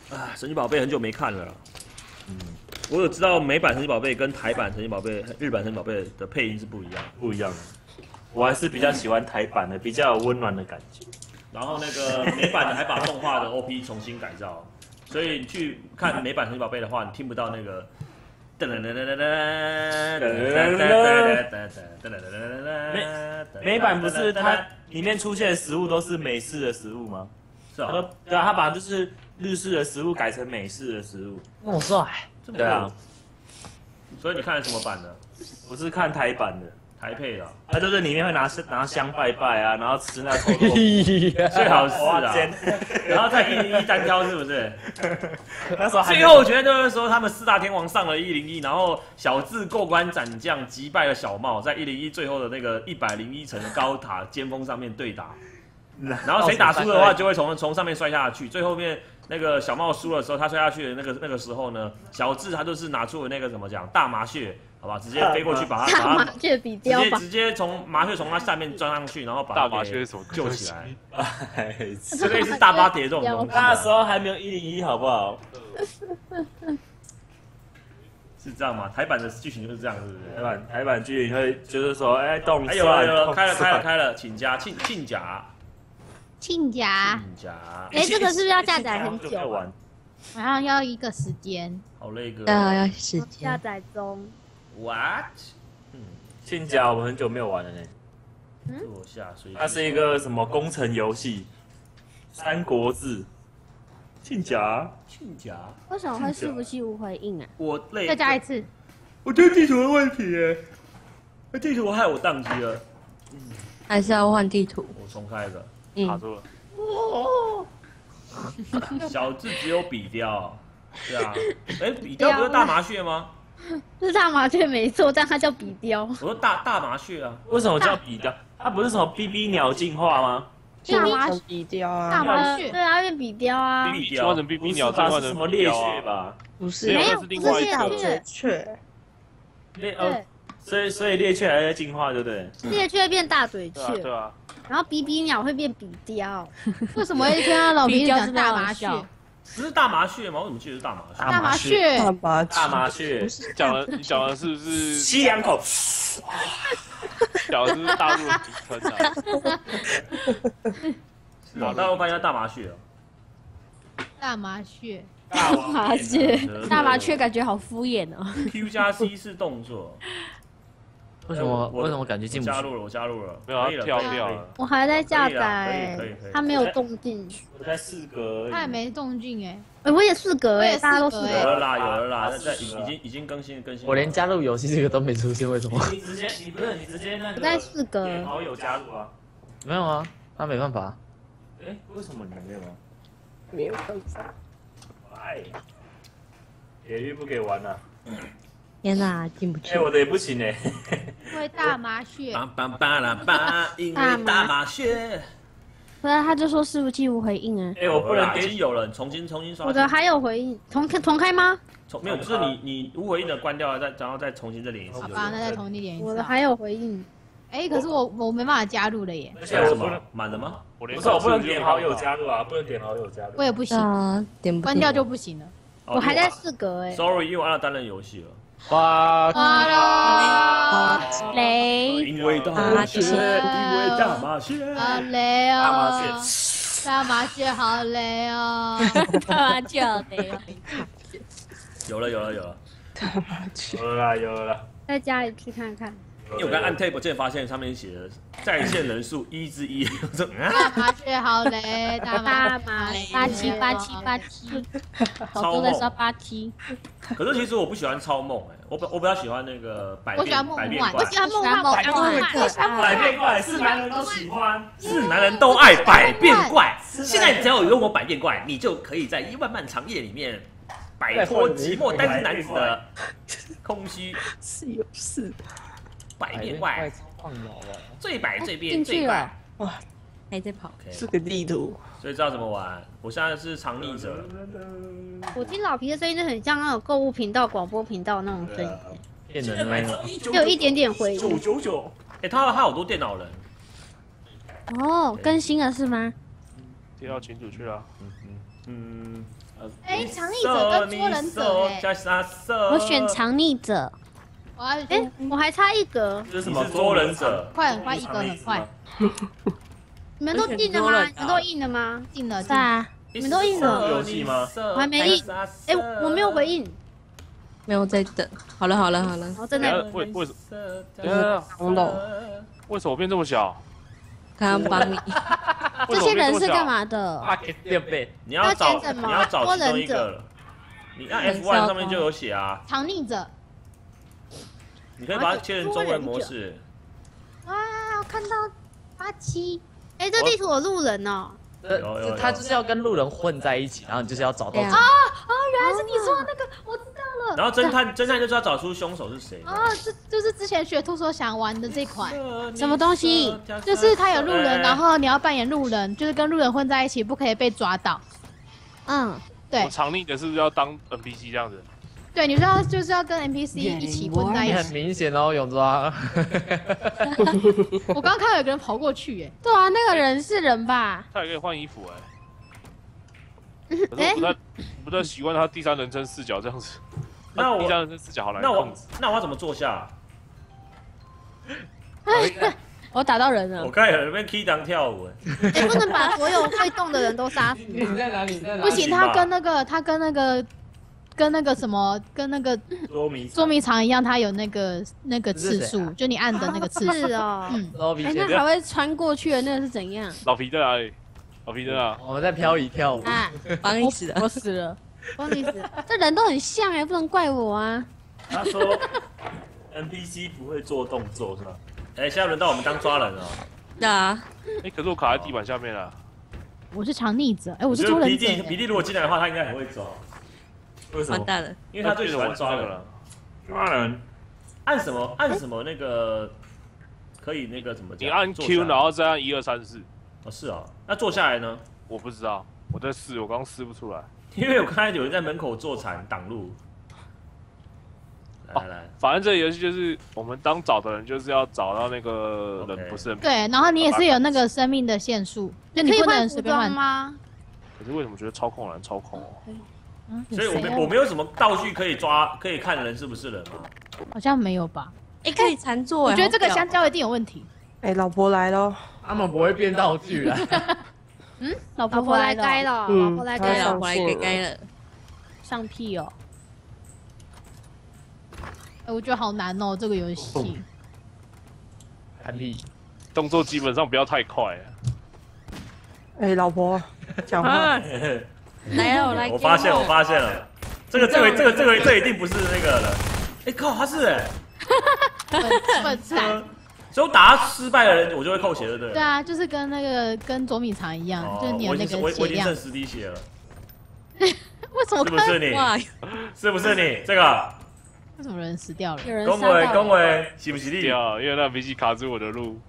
啊，神奇宝贝很久没看了。我有知道美版神奇宝贝跟台版神奇宝贝、日版神奇宝贝的配音是不一样， 不一样的。我还是比较喜欢台版的，比较有温暖的感觉。 然后那个美版的还把动画的 OP 重新改造，所以你去看美版神奇宝贝的话，你听不到那个。 美版不是它里面出现的食物都是美式的食物吗？ 是啊， 对啊，他把就是日式的食物改成美式的食物。 那么帅。 对啊， 所以你看的什么版的？ 我是看台版的， 台配的。 它就是里面会拿香拜拜啊，然后吃那臭豆腐， 最好是啊，然后再101单挑是不是？ 那时候最后我觉得就是说他们4大天王上了101，然后小智过关斩将击败了小茂，在101最后的那个101层的高塔尖峰上面对打，然后谁打输的话就会从上面摔下去。最后面那个小茂输的时候，他摔下去的那个时候呢，小智他就是拿出了那个怎么讲大麻雀。好吧，直接飞过去把他大麻雀比雕吧， 直接从麻雀从他下面钻上去，然后把大麻雀什么救起来。 这类似大巴碟这种东西。 那时候还没有101，好不好？ 是这样吗？台版的剧情就是这样，是不是？ 台版剧情会就是说，哎，动有了，开了，请假庆甲。 哎，这个是不是要下载很久？ 玩， 好像要一个时间。 好那个。 要时间。 下载中。 What？ 庆甲我们很久没有玩了呢。 坐下睡。 它是一个什么工程游戏？三国志。庆甲。 为什么会伺服器无回应啊？ 我累。 再加一次。 我觉得地图的问题耶，那地图害我宕机了。 还是要换地图。 我重开一个。 卡住了。 小智只有笔雕。对啊。哎，笔雕不是大麻雀吗？ 是大麻雀没错，但它叫笔雕。 我说大麻雀啊。 为什么叫笔雕？它不是什么 BB 鸟进化吗？ 大麻笔雕啊。 大麻雀对啊，变笔雕啊。 笔雕换成 BB 鸟，换成什么猎雀吧？ 不是， 没有， 是另外一个雀。 所以猎雀还在进化，对不对？ 猎雀变大嘴雀， 对啊。 然后比比鸟会变笔雕。为什么会听到老鼻子讲大麻雀？ 不是大麻雀吗？我怎么记得是大麻雀？ 大麻雀， 大麻雀。 你讲的是不是吸两口？ 讲的是不是大陆的底层啊？ 是啊，大陆翻译叫大麻雀。 大麻雀， 大麻雀感觉好敷衍哦。 Q 加 C 是动作。 为什么感觉进不去？ 我加入了， 没有，它跳掉了。 我还在下载，它没有动静。 我才4格， 它也没动静哎。 我也4格哎，大家都4格。 有了啦，已经更新。 我连加入游戏这个都没出现，为什么？ 你直接那个。 我在4格。 点好友加入啊？ 没有啊，他没办法。 哎，为什么你没有啊？ 没有办法。 哎，铁律不给玩了。 天哪，进不去。 哎，我的也不行哎。 因为大麻雀。 因为大麻雀。 不然他就说伺服器无回应啊。 哎，我不能点有了，重新刷。 我的还有回应，重开吗？ 没有，就是你无回应的关掉，然后再重新连一次。 好吧，那再重新连一次。 我的还有回应。 哎，可是我没办法加入了耶。 现在什么满了吗？ 不是，我不能点好友加入啊，不能点好友加入。 我也不行，关掉就不行了。 我还在4格哎。 Sorry， 因为我按了单人游戏了。 哇雷！ 因为大麻雀， 好累哦。大麻雀好累哦。 大麻雀好累哦。 有了。 大麻雀。 有了。 再加一次看看。 因为我刚按 tab 键发现上面写的在线人数1之1。 大麻雀好累，大麻 87，好多在刷87。 可是其实我不喜欢超梦哎，我比较喜欢那个百变怪。 我喜欢梦幻。 百变怪是男人都喜欢， 是男人都爱百变怪。现在只要有拥有百变怪，你就可以在1万漫长夜里面摆脱寂寞单身男子的空虚。 是。 百变怪，最百最变最怪， 哇， 还在跑， 是个地图， 所以知道怎么玩。我现在是常逆者。 我听老皮的声音就很像那种购物频道、广播频道那种声音， 变成那个， 就有一点点回应。 999， 哎，他好多电脑人。 哦，更新了是吗？ 贴到群主去了。 哎，藏匿者跟捉人者哎， 我选藏匿者。 我要哎，我还差一格。 这是什么捉人者？ 快很快，一格很快， 你们都进了吗？你们都印了吗？ 进了是啊，你们都印了。 游戏吗？ 我还没印。哎，我没有回应。 没有在等。好了好了好了， 我真的。 为什么？ 红豆， 为什么变这么小？ 刚刚帮你。 这些人是干嘛的？ 发给电费。 你要找要选什么你要找其中一捉人个了。你按 F1 上面就有写啊， 藏匿者。 你可以把它切成中文模式。 哇，我看到87。 哎，这地图有路人哦。 有他就是要跟路人混在一起，然后你就是要找到。 原来是你说的那个，我知道了。 然后侦探就是要找出凶手是谁。 哦，这就是之前学兔说想玩的这款， 什么东西？ 就是他有路人，然后你要扮演路人，就是跟路人混在一起，不可以被抓到。 嗯， 对我藏匿的是不是要当 NPC 这样子？ 对，你就是要跟 NPC 一起混在你很一起。 明显哦，泳装。 我刚刚看到有个人跑过去，哎， 对啊，那个人是人吧？ 他也可以换衣服可是我不太习惯他第三人称视角这样子。 那我第三人称视角好难那我控制。 那我要怎么坐下？ 我打到人了我。刚才有那边 key 档跳舞。 哎，不能把所有会动的人都杀死。 你在哪里？你在哪里？ 不行，他跟那个什么，跟那个捉迷藏一样，他有那个次数，就你按的那个次数。 是哦。 嗯， 哎，那还会穿过去的那个是怎样？ 老皮在哪里？老皮在哪？ 我们在漂移跳舞。 啊， 帮你死了。 我死了。 帮你死。这人都很像哎，不能怪我啊。 他说 NPC 不会做动作是吧？哎，现在轮到我们当抓人了。 啊， 可是我卡在地板下面了。 我是藏匿者，哎，我是觉得捉人者。 皮蒂如果进来的话，他应该很会抓。为什么？ 完蛋了。 因为他最喜欢抓人了。抓人。按什么那个可以那个怎么讲？ 你按 Q 然后再按1、2、3、4。 哦，是啊。那坐下来呢？ 我不知道，我在试，我刚试不出来。 因为我看到有人在门口坐禅挡路。来， 反正这个游戏就是我们当找的人，就是要找到那个人，不是人。 对，然后你也是有那个生命的限数，就你不能随便换吗？ 可是为什么觉得操控难操控哦？ 所以我没有什么道具可以抓，可以看人是不是人吗？ 好像没有吧？ 哎，可以禅坐。 我觉得这个香蕉一定有问题。 哎，老婆来咯。 他们不会变道具啦。 嗯， 老婆来该了，老婆来该了， 老婆来该了。 上屁哦！ 哎，我觉得好难哦，这个游戏。 韩屁， 动作基本上不要太快。 哎，老婆，讲话。 来了，我来。 我发现了，这一定不是那个了。哎靠，他是哎。 笨蛋。 所以我打他失败的人，我就会扣血，对不对？ 对啊，就是跟捉迷藏一样，就是你有那个我已经剩血 10滴血了。 为什么？ 是不是你？是不是你？这个？ 为什么人死掉了？ 有人恭维，喜不喜利？ 因为那 NPC 卡住我的路。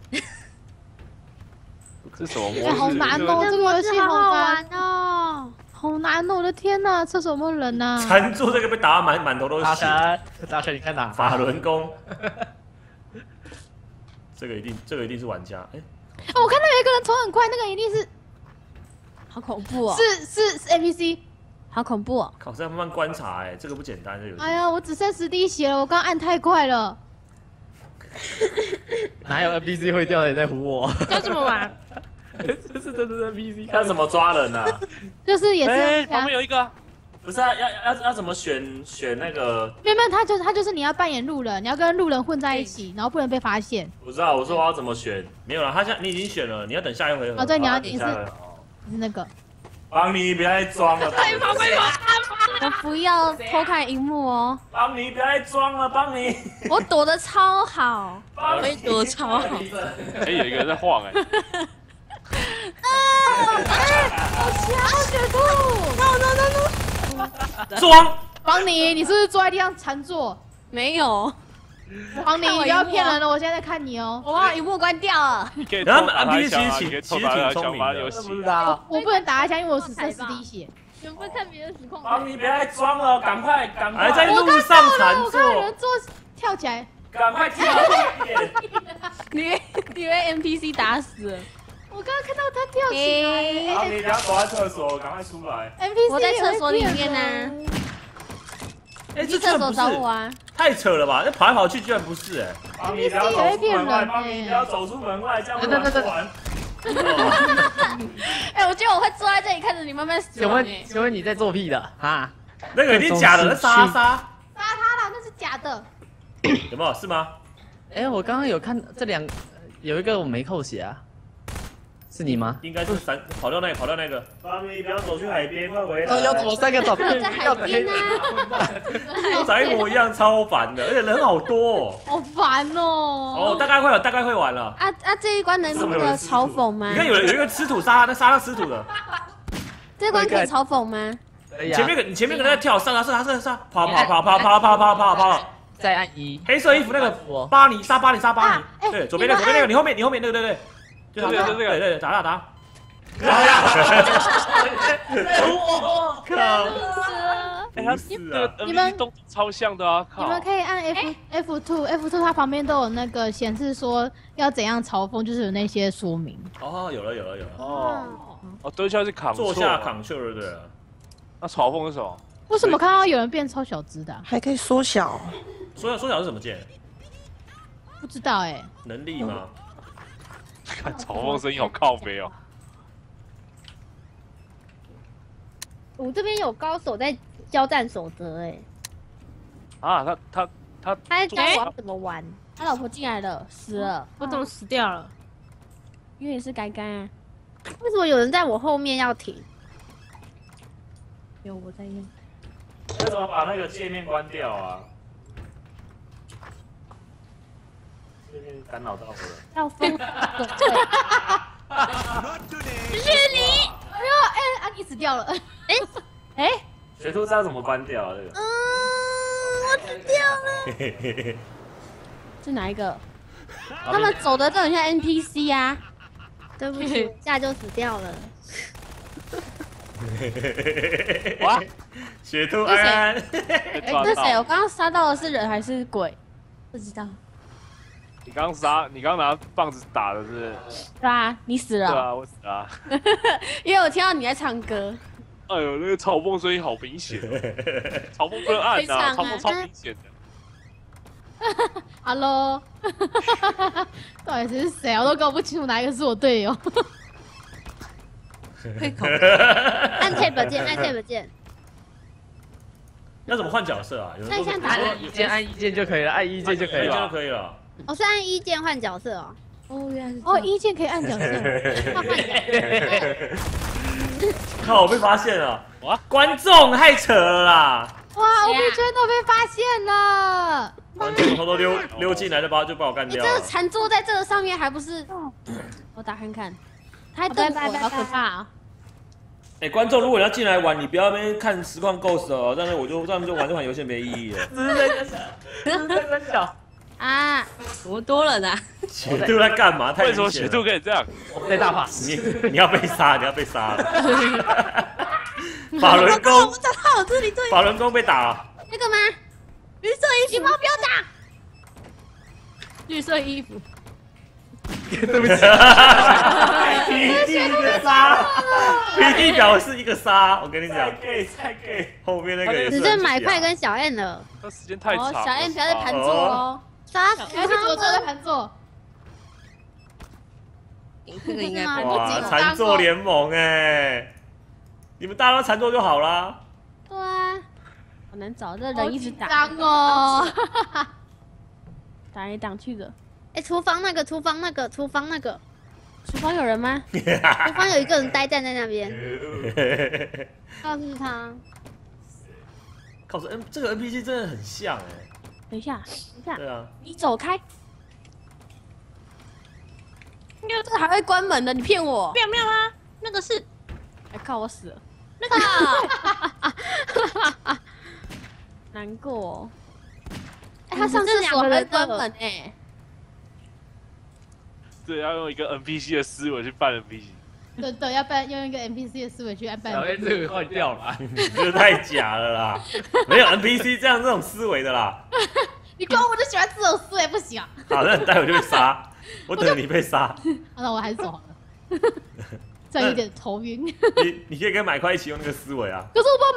这什么模式？ 好难哦，这个游戏好玩哦， 好难哦！我的天哪，厕所有没有人呐？ 缠住这个被打满头都是血。 大神，你看哪？ 法轮功。这个一定是玩家。哎， 我看到有一个人冲很快，那个一定是。 好恐怖哦！ 是 NPC。 好恐怖哦！ 靠，这要慢慢观察哎，这个不简单，这游戏。 哎呀，我只剩10滴血了，我刚按太快了。 哪有 NPC 会掉的？你在唬我？ 要这么玩？ 这是真的 NPC。 他怎么抓人呢？ 就是也是。 旁边有一个。 不是啊，要怎么选那个？ 没有，他就是你要扮演路人，你要跟路人混在一起，然后不能被发现。 我知道，我说我要怎么选？没有了，你已经选了，你要等下一回合。 哦，对，你是那个。 邦尼，别再装了！ 我不要偷看荧幕哦！ 邦尼，别再装了，邦尼！ 我躲得超好， 我也躲得超好。 哎，有一个人在晃哎！ 好强，雪兔 ！No！ 装！ 邦尼，你是不是坐在地上禅坐？ 没有。 邦尼，你不要骗人了，我现在在看你哦。 我把荧幕关掉了。 然后 NPC 其实挺聪明的， 不知道。 我不能打一下，因为我只剩10滴血。 你们不看别的实况？ 邦尼，别再装了，赶快！还在路上禅坐。 我看有人跳起来。 赶快跳！ 你被 NPC 打死了。 我刚刚看到他跳起来。 好，你等下躲在厕所，赶快出来。 NPC 我在厕所里面呢。 哎， 去厕所找我啊！ 太扯了吧！那跑来跑去居然不是哎。 帮你不要走出门外，帮你不要走出门外，这样会玩。 哎，我觉得我会坐在这里看着你慢慢死。 请问你在做屁的啊？ 那个一定假的，那杀。 杀他了，那是假的。 有没有？是吗？ 哎，我刚刚有看这有一个我没扣血啊，是你吗？ 应该是跑掉那个。 帮你不要走去海边，快回来。 要走3个走。 在海边啊！ 长一模一样，超烦的，而且人好多哦。 好烦哦。 哦，大概会玩了。 这一关能那个嘲讽吗？ 你看有一个吃土杀那吃土的。 这关可以嘲讽吗？ 你前面可能在跳，杀，跑。 再按1。 黑色衣服那个巴尼杀巴尼。对，左边那个，你后面那个对。 就这个， 打。靠！ 哎，他这个 NPC 动作超像的啊！ 你们可以按 F2，它旁边都有那个显示说要怎样嘲讽，就是有那些说明。 哦，有了。 哦，蹲下是扛， 坐下扛就对了。 那嘲讽是什么？ 为什么看到有人变超小只的？ 还可以缩小。 缩小是什么键？ 不知道哎。 能力吗？ 看嘲讽声音好靠北哦。 我这边有高手在交战守则哎。 啊，他在教我怎么玩。他老婆进来了，死了。 我怎么死掉了？ 因为你是该该啊。为什么有人在我后面要停？有我在用。 为什么把那个界面关掉啊？界面干扰到我了。 要疯。 是你！没有，阿尼死掉了。哎， 学徒知道怎么关掉啊？这个。 我死掉了。是哪一个？他们走的都很像 NPC 啊。对不起，一下就死掉了。 哇！ 血兔安安。 那谁？我刚刚杀到的是人还是鬼？不知道。 你刚拿棒子打的是不是？ 对啊，你死了。 对啊，我死了。 因为我听到你在唱歌。 哎呦，那个嘲讽声音好明显哦，嘲讽不能按啊，嘲讽超明显的。 Hello， 到底是谁啊？我都搞不清楚哪一个是我队友。 按 tab 键，按 tab 键。 要怎么换角色啊？ 那像打按1键，按1键就可以了，按1键就可以了， 就可以了。 哦，是按1键换角色哦。哦，原来是。 哦，1键可以按角色。换角色。 靠！我被发现了！哇，观众太扯了啦！ 哇，OP圈都被发现了。 观众偷偷溜进来就把我干掉了。 这个禅坐在这个上面还不是？我打看看。他瞪我，好可怕啊！ 哎，观众，如果你要进来玩，你不要那边看实况 Ghost 哦，这样就玩这款游戏没意义了。 真小啊！ 多多了呢。 血兔在干嘛？ 为什么血兔可以这样？ 在大法， 你要被杀，你要被杀了。法轮功， 我找到我这里对。 法轮功被打。 那个吗？绿色衣服，你们不要打。 绿色衣服。 对不起。 PD 一个杀 ，PD 表示一个杀，我跟你讲。 再给。 后面那个也是。 只剩买快跟小 N 了。 那时间太长。 小 N 不要在盘坐哦。杀死他！坐在盘坐。 这个应该哇，禅坐联盟哎，你们大家都禅坐就好啦。 对啊，好难找，这人一直打。 脏哦。 打来打去的。哎，厨房那个，厨房有人吗？厨房有一个人呆站在那边。告诉他。 告诉这个 NPC 真的很像哎。 等一下。 对啊。 你走开。因为这个还会关门的，你骗我。 没有啊，那个是。 哎靠，我死了。 那个。 难过。哎，他上厕所还会关门哎。 对，要用一个 NPC 的思维去扮 NPC。 对，要不然用一个 NPC 的思维去扮。 小 A 这个坏掉了， 这太假了啦！没有 NPC 这种思维的啦。 你光我就喜欢这种思维，不行啊。 好，那你待会就被杀，我等你被杀。 那我还是走好了。 这样有点头晕。 你可以跟买块一起用那个思维啊。 可是我不知道